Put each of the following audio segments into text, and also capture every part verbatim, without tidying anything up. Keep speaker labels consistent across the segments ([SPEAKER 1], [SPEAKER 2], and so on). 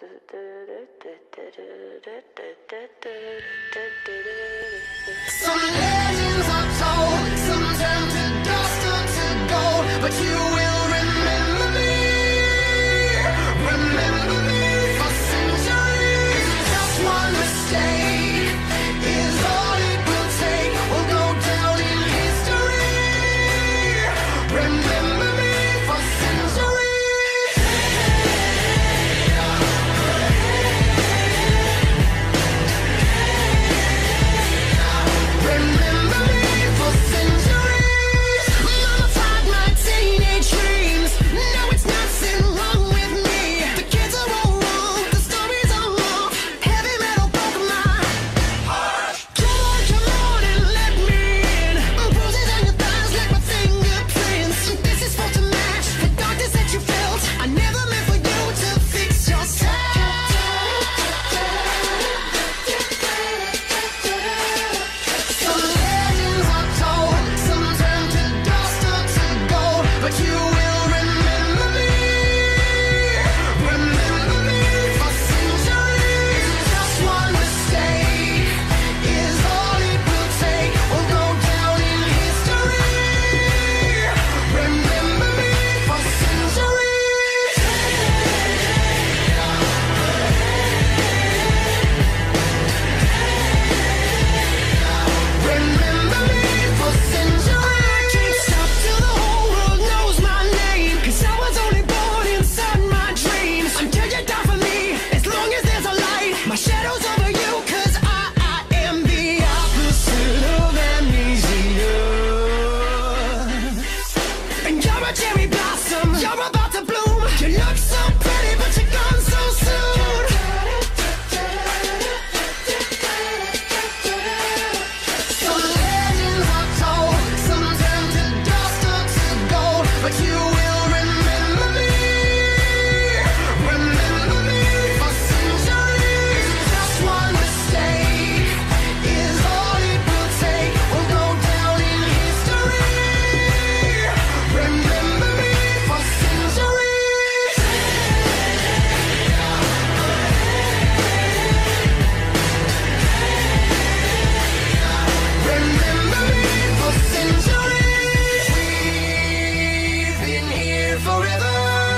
[SPEAKER 1] Some legends are told, some turn to dust or to gold, but you will remember me, remember me for centuries. Just one mistake is all it will take. We'll go down in history. Remember me for centuries. Remember me for centuries. Mama tied my teenage dreams. No, it's nothing wrong with me. The kids are all wrong, the stories are wrong. Heavy metal broke my heart. Come on, come on and let me in. Bruises on your thighs like my fingerprints. This is supposed to match the darkness that you felt. I never meant for you to fix yourself. Some legends are told, some turn to dust or to gold, but you will remember me, remember me for centuries. Just one mistake is all it will take. We'll go down in history. Remember me for centuries. Remember me for centuries. I can't stop till the whole world knows my name, 'cause I was only born inside my dreams. Until you die for me, as long as there's a light, my shadow's over you, 'cause I, I am the opposite of amnesia. And you're a cherry blossom, you're about to bloom. You look so pretty, but you're gone so soon. Some legends are told, some turn to dust or to gold, but you will remember me, remember me for centuries. Just one mistake is all it will take. We'll go down in history. Remember me for centuries. Remember me for centuries. We've been here forever,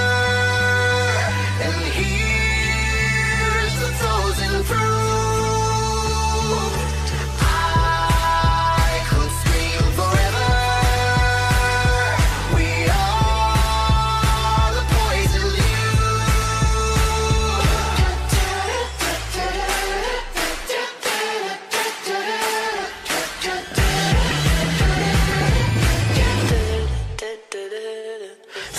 [SPEAKER 1] and here's the frozen fruit. I could scream forever. We are the poison you.